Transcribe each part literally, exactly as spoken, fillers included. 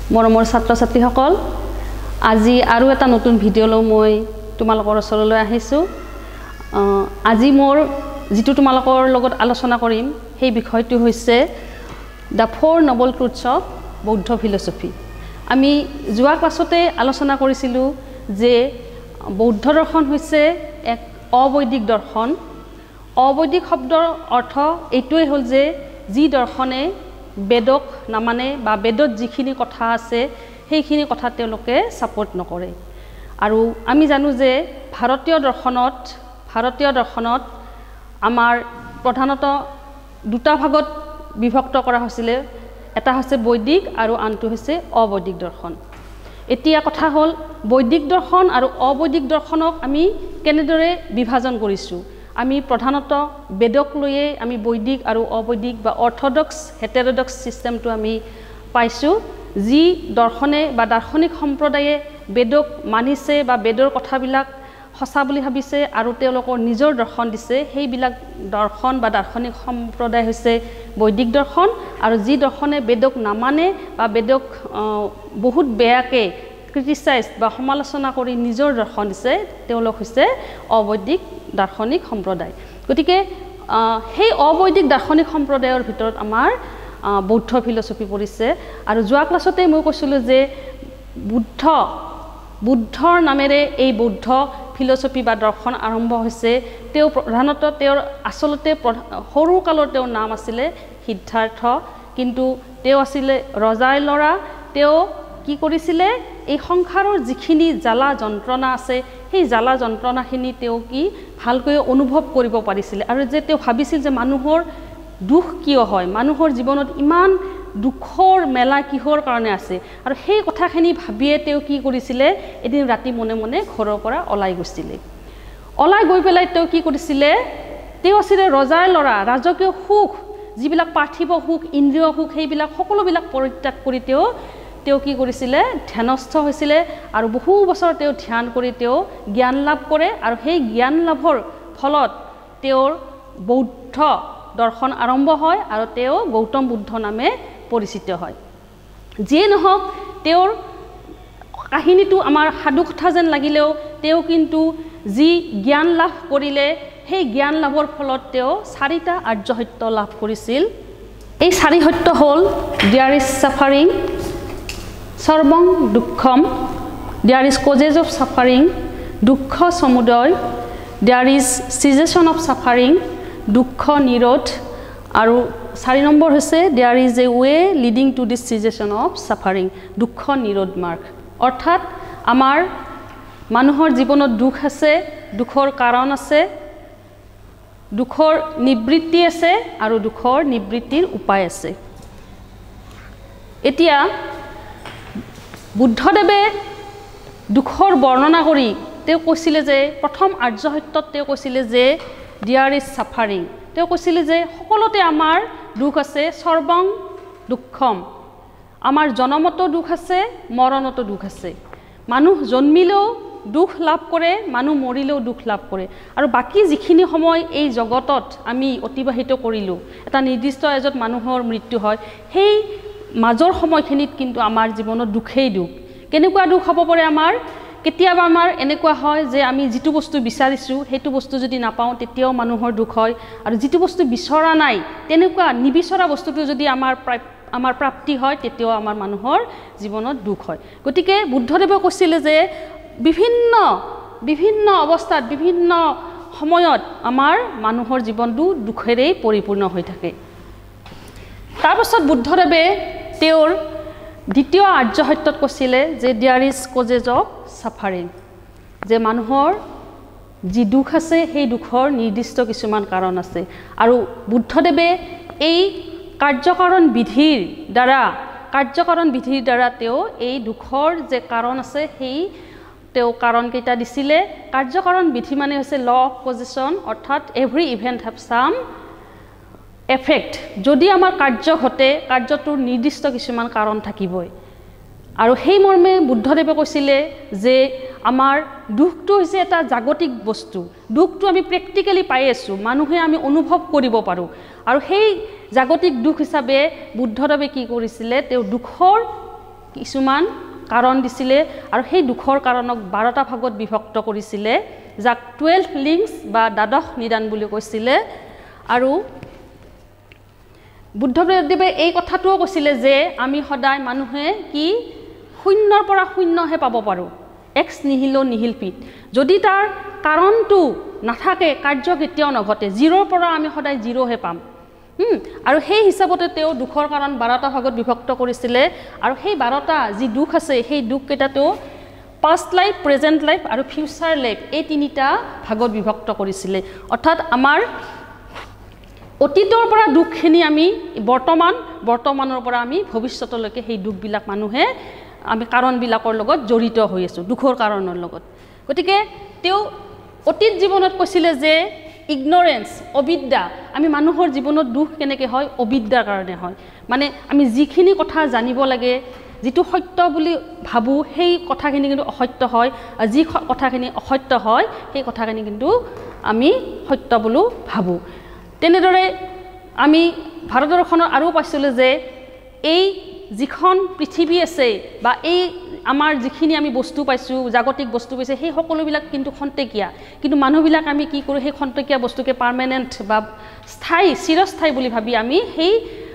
মৰমৰ ছাত্ৰ ছাত্ৰীসকল আজি আৰু এটা নতুন ভিডিঅ' লৈ মই তোমালোকৰ ওচৰলৈ আহিছোঁ আজি মোৰ যেটো তোমালোকৰ লগত আলোচনা কৰিম সেই বিষয়টো হৈছে the four noble truths of বৌদ্ধ ফিলছফি আমি যোৱা ক্লাছতে আলোচনা কৰিছিলোঁ যে বৌদ্ধ দৰ্শন হৈছে এক অবৈদিক দৰ্শন অবৈদিক শব্দৰ অৰ্থ এইটোৱে হ'ল যে যি দৰ্শনে বেদক নামানে বা বেদত যিখিনি কথা আছে সেইখিনি কথা তেওঁলোকে সাপোৰ্ট নকৰে আৰু আমি জানো যে ভাৰতীয় দৰ্শনত ভাৰতীয় দৰ্শনত আমাৰ প্ৰধানত দুটা ভাগত বিভক্ত কৰা হৈছিল এটা হৈছে বৈদিক আৰু আনটো হৈছে অবৈদিক দৰ্শন এতিয়া কথা হ'ল বৈদিক দৰ্শন আৰু অবৈদিক দৰ্শনক আমি কেনেদৰে বিভাজন কৰিছো আমি প্ৰধানত বেদক লৈয়ে আমি বৈদিক আৰু অবৈদিক বা অৰ্থডক্স হেটেৰডক্স সিস্টেমটো আমি পাইছো যি দৰ্শনে বা দাৰ্শনিক সম্প্ৰদায়ে বেদক মানিছে বা বেদৰ কথাবিলাক সঁচা বুলি ভাবিছে আৰু তেওঁলোকৰ নিজৰ দৰ্শন দিছে সেইবিলাক দৰ্শন বা দাৰ্শনিক সম্প্ৰদায় হৈছে বৈদিক দৰ্শন আৰু যি দৰ্শনে বেদক নামানে বা বেদক বহুত বেয়াকে ক্ৰিটিসাইজ বা সমালোচনা কৰি নিজৰ দৰ্শন দিছে তেওঁলোক হৈছে অবৈদিক দাৰ্শনিক সম্প্ৰদায় গতিকে সেই অবৈদিক দাৰ্শনিক সম্প্ৰদায়ৰ ভিতৰত আমাৰ বৌদ্ধ ফিলছফি পৰিছে আৰু যোৱা ক্লাছতে মই কৈছিলোঁ যে বুদ্ধ বুদ্ধৰ নামেৰে এই বৌদ্ধ ফিলছফি বা দৰ্শন আৰম্ভ হৈছে তেওঁ প্ৰধানত তেওঁৰ আচলতে সৰু কালৰ তেওঁৰ নাম আছিলে সিদ্ধাৰ্থ কিন্তু তেওঁ আছিলে ৰজাৰ ল'ৰা তেওঁ কি কৰিছিলে এই সংসাৰৰ যিখিনি জ্বালা যন্ত্ৰণা আছে সেই জ্বালা যন্ত্ৰণাখিনি তেওঁ কি ভালকৈ অনুভৱ কৰিব পাৰিছিল আৰু যে তেওঁ ভাবিছিল যে মানুহৰ দুখ কিয় হয় মানুহৰ জীৱনত ইমান দুখৰ মেলা কিহৰ কাৰণে আছে আৰু সেই কথাখিনি ভাবিয়ে তেওঁ কি কৰিছিলে এদিন ৰাতি মনে মনে ঘৰৰ পৰা ওলাই গৈছিলে ওলাই গৈ পেলাই তেওঁ কি কৰিছিলে তেওঁ আছিলে ৰজাৰ ল'ৰা ৰাজকীয় সুখ যিবিলাক পাৰ্থিৱ সুখ ইন্দ্ৰিয় সুখ সেইবিলাক সকলোবিলাক পৰিত্যাগ কৰি তেওঁ তেওঁ কি কৰিছিলে ধ্যানস্থ হৈছিলে আৰু বহু বছৰ তেওঁ ধ্যান কৰি তেওঁ জ্ঞান লাভ কৰে আৰু সেই জ্ঞান লাভৰ ফলত তেওঁৰ বৌদ্ধ দৰ্শন আৰম্ভ হয় আৰু তেওঁ গৌতম বুদ্ধ নামে পৰিচিত হয় যিয়ে নহওক তেওঁৰ কাহিনীটো আমাৰ সাধু কথা যেন লাগিলেও তেওঁ কিন্তু যি জ্ঞান লাভ কৰিলে সেই জ্ঞান লাভৰ ফলত তেওঁ চাৰিটা আৰ্য সত্য লাভ কৰিছিল এই চাৰি সত্য হ'ল দেয়াৰ ইজ ছাফাৰিং সৰ্বং দুঃখম there is causes of suffering দুঃখ সমুদয় there is cessation of suffering দুঃখ নিৰোধ আৰু চাৰি নম্বৰ হৈছে there is a way leading to this cessation of suffering দুঃখ নিৰোধ মাৰ্গ অৰ্থাৎ আমাৰ মানুহৰ জীৱনত দুখ আছে দুখৰ কাৰণ আছে দুখৰ নিবৃত্তি আছে আৰু দুখৰ নিবৃত্তিৰ উপায় আছে এতিয়া বুদ্ধদেৱে দুখৰ বৰ্ণনা কৰি তেওঁ কৈছিলে যে প্ৰথম আৰ্য সত্যত তেওঁ কৈছিলে যে দেয়াৰ ইজ ছাফাৰিং তেওঁ কৈছিলে যে সকলোতে আমাৰ দুখ আছে সৰ্বং দুঃখম আমাৰ জনমতো দুখ আছে মৰণতো দুখ আছে মানুহ জন্মিলেও দুখ লাভ কৰে মানুহ মৰিলেও দুখ লাভ কৰে আৰু বাকি যিখিনি সময় এই জগতত আমি অতিবাহিত কৰিলোঁ এটা নিৰ্দিষ্ট এজত মানুহৰ মৃত্যু হয় সেই মাজৰ সময়খিনিত কিন্তু আমাৰ জীৱনত দুখেই দুখ কেনেকুৱা দুখ হ'ব পাৰে আমাৰ কেতিয়াবা আমাৰ এনেকুৱা হয় যে আমি যিটো বস্তু বিচাৰিছোঁ সেইটো বস্তু যদি নাপাওঁ তেতিয়াও মানুহৰ দুখ হয় আৰু যিটো বস্তু বিচৰা নাই তেনেকুৱা নিবিচৰা বস্তুটো যদি আমাৰ আমাৰ প্ৰাপ্তি হয় তেতিয়াও আমাৰ মানুহৰ জীৱনত দুখ হয় গতিকে বুদ্ধদেৱে কৈছিলে যে বিভিন্ন বিভিন্ন অৱস্থাত বিভিন্ন সময়ত আমাৰ মানুহৰ জীৱনটো দুখেৰেই পৰিপূৰ্ণ হৈ থাকে তাৰপাছত বুদ্ধদেৱে তেওঁৰ দ্বিতীয় আৰ্য সত্যত কৈছিলে যে there is causes of suffering যে মানুহৰ যি দুখ আছে সেই দুখৰ নিৰ্দিষ্ট কিছুমান কাৰণ আছে আৰু বুদ্ধদেৱে এই কাৰ্যকাৰণ বিধিৰ দ্বাৰা কাৰ্যকাৰণ বিধিৰ দ্বাৰা তেওঁ এই দুখৰ যে কাৰণ আছে সেই তেওঁ কাৰণকেইটা দিছিলে কাৰ্যকাৰণ বিধি মানে হৈছে ল অফ পজিশ্যন অৰ্থাৎ every event have some effect যদি আমাৰ কাৰ্য ঘটে কাৰ্যটোৰ নিৰ্দিষ্ট কিছুমান কাৰণ থাকিবই আৰু সেই মৰ্মে বুদ্ধদেৱে কৈছিলে যে আমাৰ দুখটো হৈছে এটা জাগতিক বস্তু দুখটো আমি প্ৰেক্টিকেলি পাই আছো মানুহে আমি অনুভৱ কৰিব পাৰো আৰু সেই জাগতিক দুখ হিচাপে বুদ্ধদেৱে কি কৰিছিলে তেওঁ দুখৰ কিছুমান কাৰণ দিছিলে আৰু সেই দুখৰ কাৰণক বাৰটা ভাগত বিভক্ত কৰিছিলে যাক টুৱেলভ লিংকছ বা দ্বাদশ নিদান বুলি কৈছিলে আৰু বুদ্ধদেৱে এই কথাটোও কৈছিলে যে আমি সদায় মানুহে কি শূন্যৰ পৰা শূন্যহে পাব পাৰোঁ এক্স নিহিলো নিহিল পিত যদি তাৰ কাৰণটো নাথাকে কাৰ্য কেতিয়াও নঘটে জিৰ'ৰ পৰা আমি সদায় জিৰ'হে পাম আৰু সেই হিচাপতে তেওঁ দুখৰ কাৰণ বাৰটা ভাগত বিভক্ত কৰিছিলে আৰু সেই বাৰটা যি দুখ আছে সেই দুখকেইটা তেওঁ পাষ্ট লাইফ প্ৰেজেণ্ট লাইফ আৰু ফিউচাৰ লাইফ এই তিনিটা ভাগত বিভক্ত কৰিছিলে অৰ্থাৎ আমাৰ অতীতৰ পৰা দুখখিনি আমি বৰ্তমান বৰ্তমানৰ পৰা আমি ভৱিষ্যতলৈকে সেই দুখবিলাক মানুহে আমি কাৰণবিলাকৰ লগত জড়িত হৈ আছোঁ দুখৰ কাৰণৰ লগত গতিকে তেওঁ অতীত জীৱনত কৈছিলে যে ইগনৰেন্স অবিদ্যা আমি মানুহৰ জীৱনত দুখ কেনেকৈ হয় অবিদ্যাৰ কাৰণে হয় মানে আমি যিখিনি কথা জানিব লাগে যিটো সত্য বুলি ভাবোঁ সেই কথাখিনি কিন্তু অসত্য হয় আৰু যি কথাখিনি অসত্য হয় সেই কথাখিনি কিন্তু আমি সত্য বুলি ভাবোঁ তেনেদৰে আমি ভাৰতবৰ্ষৰ আৰু পাইছিলোঁ যে এই যিখন পৃথিৱী আছে বা এই আমাৰ যিখিনি আমি বস্তু পাইছোঁ জাগতিক বস্তু পাইছে সেই সকলোবিলাক কিন্তু খন্তেকীয়া কিন্তু মানুহবিলাক আমি কি কৰোঁ সেই খন্তেকীয়া বস্তুকে পাৰ্মানেণ্ট বা স্থায়ী চিৰস্থায়ী বুলি ভাবি আমি সেই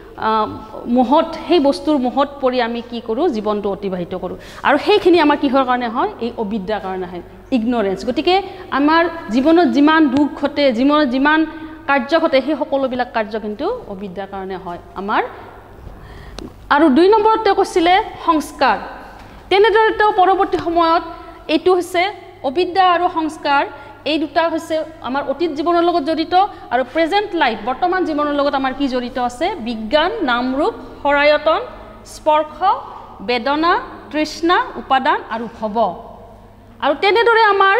মোহত সেই বস্তুৰ মোহত পৰি আমি কি কৰোঁ জীৱনটো অতিবাহিত কৰোঁ আৰু সেইখিনি আমাৰ কিহৰ কাৰণে হয় এই অবিদ্যাৰ কাৰণে হয় ইগনৰেন্স গতিকে আমাৰ জীৱনত যিমান দুখ ঘটে জীৱনত যিমান কাৰ্য ঘটে সেই সকলোবিলাক কাৰ্য কিন্তু অবিদ্যাৰ কাৰণে হয় আমাৰ আৰু দুই নম্বৰত তেওঁ কৈছিলে সংস্কাৰ তেনেদৰে তেওঁ পৰৱৰ্তী সময়ত এইটো হৈছে অবিদ্যা আৰু সংস্কাৰ এই দুটা হৈছে আমাৰ অতীত জীৱনৰ লগত জড়িত আৰু প্ৰেজেণ্ট লাইফ বৰ্তমান জীৱনৰ লগত আমাৰ কি জড়িত আছে বিজ্ঞান নামৰূপ সৰায়তন স্পৰ্শ বেদনা তৃষ্ণা উপাদান আৰু ভৱ আৰু তেনেদৰে আমাৰ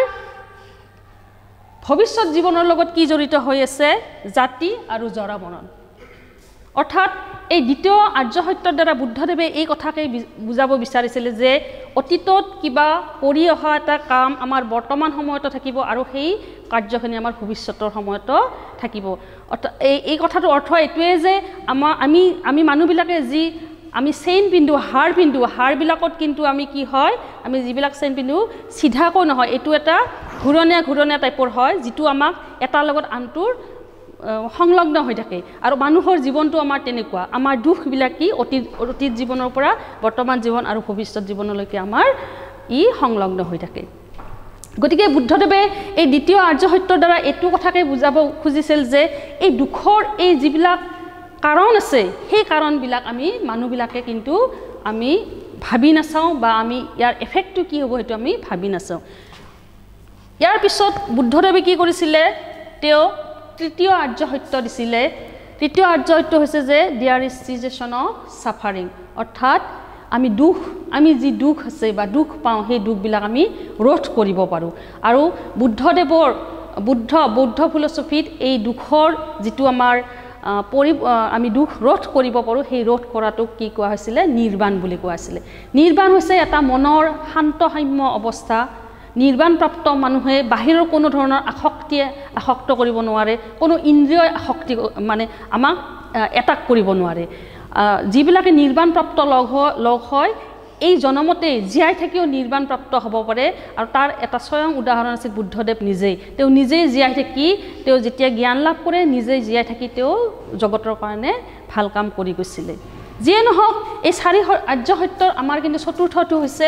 ভৱিষ্যত জীৱনৰ লগত কি জড়িত হৈ আছে জাতি আৰু জৰা মৰণ অৰ্থাৎ এই দ্বিতীয় আৰ্য সত্যৰ দ্বাৰা বুদ্ধদেৱে এই কথাকে বুজাব বিচাৰিছিলে যে অতীতত কিবা কৰি অহা এটা কাম আমাৰ বৰ্তমান সময়তো থাকিব আৰু সেই কাৰ্যখিনি আমাৰ ভৱিষ্যতৰ সময়তো থাকিব অৰ্থাৎ এই এই কথাটোৰ অৰ্থ এইটোৱে যে আমাৰ আমি আমি মানুহবিলাকে যি আমি চেইন পিন্ধো হাৰ পিন্ধো হাৰবিলাকত কিন্তু আমি কি হয় আমি যিবিলাক চেইন পিন্ধো চিধাকৈ নহয় এইটো এটা ঘূৰণীয়া ঘূৰণীয়া টাইপৰ হয় যিটো আমাক এটাৰ লগত আনটোৰ সংলগ্ন হৈ থাকে আৰু মানুহৰ জীৱনটো আমাৰ তেনেকুৱা আমাৰ দুখবিলাক কি অতীত অতীত জীৱনৰ পৰা বৰ্তমান জীৱন আৰু ভৱিষ্যত জীৱনলৈকে আমাৰ ই সংলগ্ন হৈ থাকে গতিকে বুদ্ধদেৱে এই দ্বিতীয় আৰ্য সত্যৰ দ্বাৰা এইটো কথাকে বুজাব খুজিছিল যে এই দুখৰ এই যিবিলাক কাৰণ আছে সেই কাৰণবিলাক আমি মানুহবিলাকে কিন্তু আমি ভাবি নাচাওঁ বা আমি ইয়াৰ এফেক্টটো কি হ'ব সেইটো আমি ভাবি নাচাওঁ ইয়াৰ পিছত বুদ্ধদেৱে কি কৰিছিলে তেওঁ তৃতীয় আৰ্য সত্য দিছিলে তৃতীয় আৰ্য সত্য হৈছে যে there is cessation of suffering অৰ্থাৎ আমি দুখ আমি যি দুখ আছে বা দুখ পাওঁ সেই দুখবিলাক আমি ৰোধ কৰিব পাৰোঁ আৰু বুদ্ধদেৱৰ বুদ্ধ বৌদ্ধ ফিলচফিত এই দুখৰ যিটো আমাৰ পৰি আমি দুখ ৰোধ কৰিব পাৰোঁ সেই ৰোধ কৰাটোক কি কোৱা হৈছিলে নিৰ্বাণ বুলি কোৱা হৈছিলে নিৰ্বাণ হৈছে এটা মনৰ শান্তসাম্য অৱস্থা নিৰ্বাণপ্ৰাপ্ত মানুহে বাহিৰৰ কোনো ধৰণৰ আসক্তিয়ে আসক্ত কৰিব নোৱাৰে কোনো ইন্দ্ৰিয় আসক্তি মানে আমাক এটাক কৰিব নোৱাৰে যিবিলাকে নিৰ্বাণপ্ৰাপ্ত লগ লগ হয় এই জনমতে জীয়াই থাকিও নিৰ্বাণপ্ৰাপ্ত হ'ব পাৰে আৰু তাৰ এটা স্বয়ং উদাহৰণ আছিল বুদ্ধদেৱ নিজেই তেওঁ নিজেই জীয়াই থাকি তেওঁ যেতিয়া জ্ঞান লাভ কৰে নিজেই জীয়াই থাকি তেওঁ জগতৰ কাৰণে ভাল কাম কৰি গৈছিলে যিয়ে নহওক এই চাৰি আৰ্য সত্যৰ আমাৰ কিন্তু চতুৰ্থটো হৈছে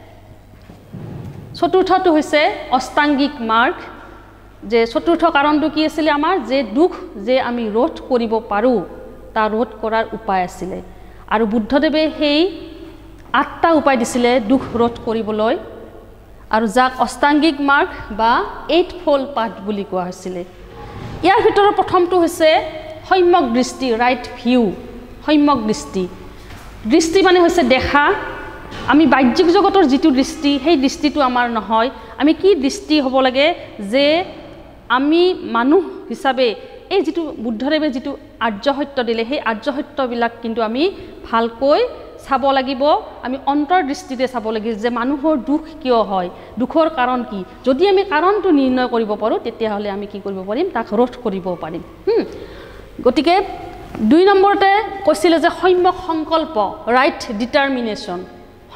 চতুৰ্থটো হৈছে অষ্টাংগিক মাৰ্গ যে চতুৰ্থ কাৰণটো কি আছিলে আমাৰ যে দুখ যে আমি ৰোধ কৰিব পাৰোঁ তাৰ ৰোধ কৰাৰ উপায় আছিলে আৰু বুদ্ধদেৱে সেই আঠটা উপায় দিছিলে দুখ ৰোধ কৰিবলৈ আৰু যাক অষ্টাংগিক মাৰ্গ বা এইট ফ'ল্ড পাথ বুলি কোৱা হৈছিলে ইয়াৰ ভিতৰত প্ৰথমটো হৈছে সম্যক দৃষ্টি ৰাইট ভিউ সম্যক দৃষ্টি দৃষ্টি মানে হৈছে দেখা আমি বাহ্যিক জগতৰ যিটো দৃষ্টি সেই দৃষ্টিটো আমাৰ নহয় আমি কি দৃষ্টি হ'ব লাগে যে আমি মানুহ হিচাপে এই যিটো বুদ্ধদেৱে যিটো আৰ্য সত্য দিলে সেই আৰ্য সত্যবিলাক কিন্তু আমি ভালকৈ চাব লাগিব আমি অন্তৰ্দৃষ্টিৰে চাব লাগিব যে মানুহৰ দুখ কিয় হয় দুখৰ কাৰণ কি যদি আমি কাৰণটো নিৰ্ণয় কৰিব পাৰোঁ তেতিয়াহ'লে আমি কি কৰিব পাৰিম তাক ৰোধ কৰিব পাৰিম গতিকে দুই নম্বৰতে কৈছিলে যে সম্যক সংকল্প ৰাইট ডিটাৰমিনেশ্যন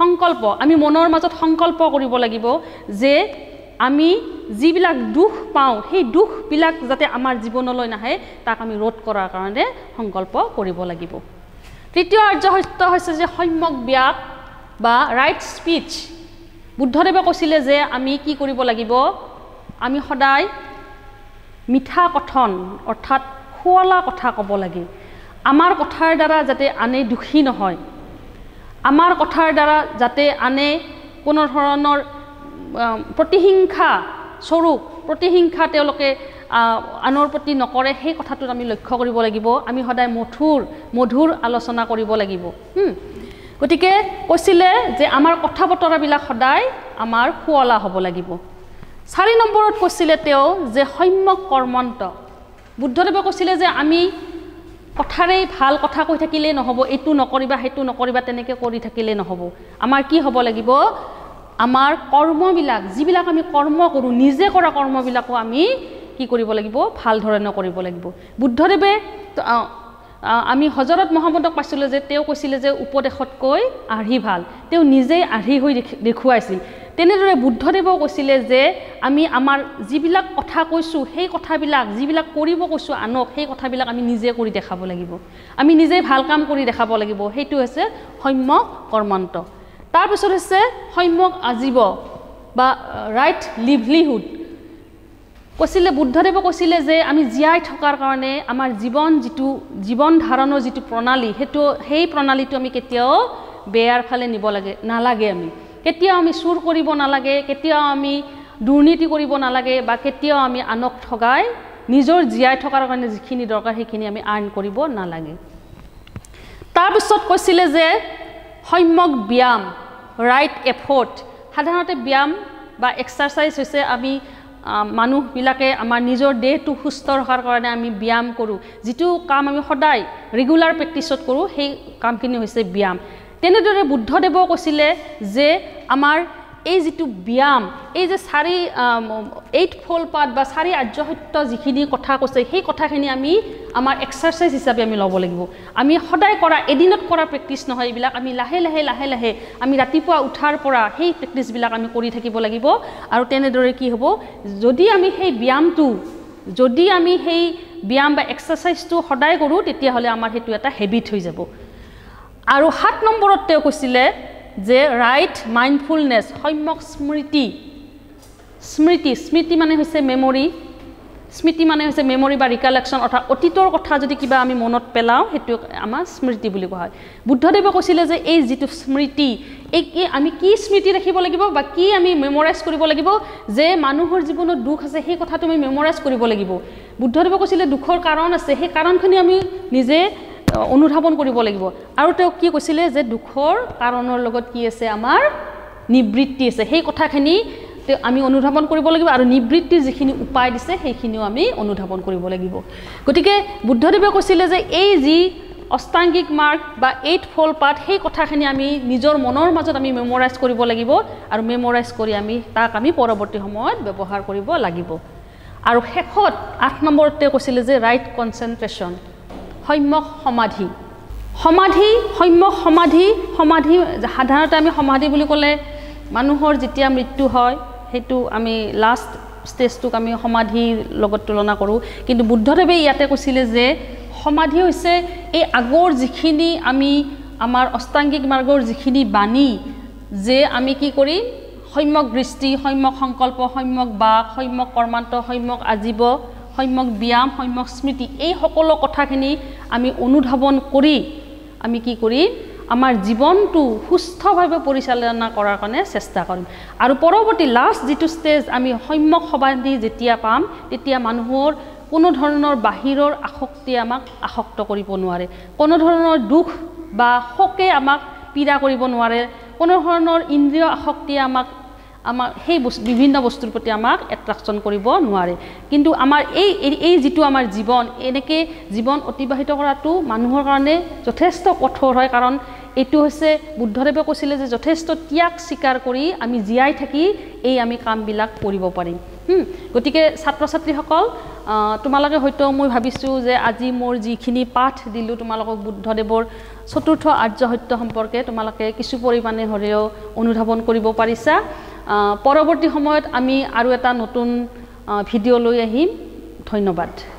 সংকল্প আমি মনৰ মাজত সংকল্প কৰিব লাগিব যে আমি যিবিলাক দুখ পাওঁ সেই দুখবিলাক যাতে আমাৰ জীৱনলৈ নাহে তাক আমি ৰোধ কৰাৰ কাৰণে সংকল্প কৰিব লাগিব তৃতীয় আৰ্য সত্য হৈছে যে সম্যক ব্যাস বা ৰাইট স্পিচ বুদ্ধদেৱে কৈছিলে যে আমি কি কৰিব লাগিব আমি সদায় মিঠা কথন অৰ্থাৎ খুৱলা কথা ক'ব লাগে আমাৰ কথাৰ দ্বাৰা যাতে আনে দুখী নহয় আমাৰ কথাৰ দ্বাৰা যাতে আনে কোনো ধৰণৰ প্ৰতিহিংসা স্বৰূপ প্ৰতিহিংসা তেওঁলোকে আনৰ প্ৰতি নকৰে সেই কথাটোত আমি লক্ষ্য কৰিব লাগিব আমি সদায় মধুৰ মধুৰ আলোচনা কৰিব লাগিব গতিকে কৈছিলে যে আমাৰ কথা বতৰাবিলাক সদায় আমাৰ খুৱলা হ'ব লাগিব চাৰি নম্বৰত কৈছিলে তেওঁ যে সম্যক কৰ্মন্ত বুদ্ধদেৱে কৈছিলে যে আমি কথাৰেই ভাল কথা কৈ থাকিলেই নহ'ব এইটো নকৰিবা সেইটো নকৰিবা তেনেকৈ কৰি থাকিলেই নহ'ব আমাৰ কি হ'ব লাগিব আমাৰ কৰ্মবিলাক যিবিলাক আমি কৰ্ম কৰোঁ নিজে কৰা কৰ্মবিলাকো আমি কি কৰিব লাগিব ভাল ধৰণে কৰিব লাগিব বুদ্ধদেৱে আমি হজৰত মহম্মদক পাইছিলোঁ যে তেওঁ কৈছিলে যে উপদেশতকৈ আৰ্হি ভাল তেওঁ নিজেই আৰ্হি হৈ দেখুৱাইছিল তেনেদৰে বুদ্ধদেৱেও কৈছিলে যে আমি আমাৰ যিবিলাক কথা কৈছোঁ সেই কথাবিলাক যিবিলাক কৰিব কৈছোঁ আনক সেই কথাবিলাক আমি নিজে কৰি দেখাব লাগিব আমি নিজেই ভাল কাম কৰি দেখাব লাগিব সেইটো হৈছে সম্যক কৰ্মন্ত তাৰপিছত হৈছে সম্যক আজীৱ বা ৰাইট লিভলিহুড কৈছিলে বুদ্ধদেৱে কৈছিলে যে আমি জীয়াই থকাৰ কাৰণে আমাৰ জীৱন যিটো জীৱন ধাৰণৰ যিটো প্ৰণালী সেইটো সেই প্ৰণালীটো আমি কেতিয়াও বেয়াৰ ফালে নিব লাগে নালাগে আমি কেতিয়াও আমি চুৰ কৰিব নালাগে কেতিয়াও আমি দুৰ্নীতি কৰিব নালাগে বা কেতিয়াও আমি আনক ঠগাই নিজৰ জীয়াই থকাৰ কাৰণে যিখিনি দৰকাৰ সেইখিনি আমি আৰ্ণ কৰিব নালাগে তাৰপিছত কৈছিলে যে সম্যক ব্যায়াম ৰাইট এফৰ্ট সাধাৰণতে ব্যায়াম বা এক্সাৰচাইজ হৈছে আমি মানুহবিলাকে আমাৰ নিজৰ দেহটো সুস্থ ৰখাৰ কাৰণে আমি ব্যায়াম কৰোঁ যিটো কাম আমি সদায় ৰেগুলাৰ প্ৰেক্টিছত কৰোঁ সেই কামখিনি হৈছে ব্যায়াম তেনেদৰে বুদ্ধদেৱেও কৈছিলে যে আমাৰ এই যিটো ব্যায়াম এই যে চাৰি এইট ফ'ল পাত বা চাৰি আৰ্য সত্য যিখিনি কথা কৈছে সেই কথাখিনি আমি আমাৰ এক্সাৰচাইজ হিচাপে আমি ল'ব লাগিব আমি সদায় কৰা এদিনত কৰা প্ৰেক্টিছ নহয় এইবিলাক আমি লাহে লাহে লাহে লাহে আমি ৰাতিপুৱা উঠাৰ পৰা সেই প্ৰেক্টিছবিলাক আমি কৰি থাকিব লাগিব আৰু তেনেদৰে কি হ'ব যদি আমি সেই ব্যায়ামটো যদি আমি সেই ব্যায়াম বা এক্সাৰচাইজটো সদায় কৰোঁ তেতিয়াহ'লে আমাৰ সেইটো এটা হেবিট হৈ যাব আৰু সাত নম্বৰত তেওঁ কৈছিলে যে ৰাইট মাইণ্ডফুলনেছ সম্যক স্মৃতি স্মৃতি স্মৃতি মানে হৈছে মেমৰি স্মৃতি মানে হৈছে মেমৰি বা ৰিকালেকশ্যন অৰ্থাৎ অতীতৰ কথা যদি কিবা আমি মনত পেলাওঁ সেইটো আমাৰ স্মৃতি বুলি কোৱা হয় বুদ্ধদেৱে কৈছিলে যে এই যিটো স্মৃতি এই কি আমি কি স্মৃতি ৰাখিব লাগিব বা কি আমি মেমৰাইজ কৰিব লাগিব যে মানুহৰ জীৱনত দুখ আছে সেই কথাটো আমি মেমৰাইজ কৰিব লাগিব বুদ্ধদেৱে কৈছিলে দুখৰ কাৰণ আছে সেই কাৰণখিনি আমি নিজে অনুধাৱন কৰিব লাগিব আৰু তেওঁ কি কৈছিলে যে দুখৰ কাৰণৰ লগত কি আছে আমাৰ নিবৃত্তি আছে সেই কথাখিনি আমি অনুধাৱন কৰিব লাগিব আৰু নিবৃত্তিৰ যিখিনি উপায় দিছে সেইখিনিও আমি অনুধাৱন কৰিব লাগিব গতিকে বুদ্ধদেৱে কৈছিলে যে এই যি অষ্টাংগিক মাৰ্গ বা এইট ফ'ল পাত সেই কথাখিনি আমি নিজৰ মনৰ মাজত আমি মেমৰাইজ কৰিব লাগিব আৰু মেমৰাইজ কৰি আমি তাক আমি পৰৱৰ্তী সময়ত ব্যৱহাৰ কৰিব লাগিব আৰু শেষত আঠ নম্বৰত তেওঁ কৈছিলে যে ৰাইট কনচেনট্ৰেশ্যন সম্যক সমাধি সমাধি সম্যক সমাধি সমাধি সাধাৰণতে আমি সমাধি বুলি ক'লে মানুহৰ যেতিয়া মৃত্যু হয় সেইটো আমি লাষ্ট ষ্টেজটোক আমি সমাধিৰ লগত তুলনা কৰোঁ কিন্তু বুদ্ধদেৱে ইয়াতে কৈছিলে যে সমাধি হৈছে এই আগৰ যিখিনি আমি আমাৰ অষ্টাংগিক মাৰ্গৰ যিখিনি বাণী যে আমি কি কৰিম সম্যক দৃষ্টি সম্যক সংকল্প সম্যক বাক সম্যক কৰ্মান্ত সম্যক আজীৱ সম্যক ব্যায়াম সম্যক স্মৃতি এই সকলো কথাখিনি আমি অনুধাৱন কৰি আমি কি কৰিম আমাৰ জীৱনটো সুস্থভাৱে পৰিচালনা কৰাৰ কাৰণে চেষ্টা কৰিম আৰু পৰৱৰ্তী লাষ্ট যিটো ষ্টেজ আমি সম্যক সমাধি যেতিয়া পাম তেতিয়া মানুহৰ কোনো ধৰণৰ বাহিৰৰ আসক্তি আমাক আসক্ত কৰিব নোৱাৰে কোনো ধৰণৰ দুখ বা শোকে আমাক পীড়া কৰিব নোৱাৰে কোনো ধৰণৰ ইন্দ্ৰিয় আসক্তি আমাক আমাৰ সেই বিভিন্ন বস্তুৰ প্ৰতি আমাক এট্ৰাকশ্যন কৰিব নোৱাৰে কিন্তু আমাৰ এই এই যিটো আমাৰ জীৱন এনেকৈ জীৱন অতিবাহিত কৰাটো মানুহৰ কাৰণে যথেষ্ট কঠোৰ হয় কাৰণ এইটো হৈছে বুদ্ধদেৱে কৈছিলে যে যথেষ্ট ত্যাগ স্বীকাৰ কৰি আমি জীয়াই থাকি এই আমি কামবিলাক কৰিব পাৰিম গতিকে ছাত্ৰ ছাত্ৰীসকল তোমালোকে হয়তো মই ভাবিছোঁ যে আজি মোৰ যিখিনি পাঠ দিলোঁ তোমালোকক বুদ্ধদেৱৰ চতুৰ্থ আৰ্য সত্য সম্পৰ্কে তোমালোকে কিছু পৰিমাণে হ'লেও অনুধাৱন কৰিব পাৰিছা পৰৱৰ্তী সময়ত আমি আৰু এটা নতুন ভিডিঅ' লৈ আহিম ধন্যবাদ